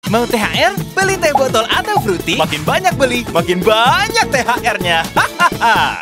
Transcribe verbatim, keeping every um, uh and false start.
Mau T H R? Beli teh botol atau fruity? Makin banyak beli, makin banyak T H R-nya. Hahaha.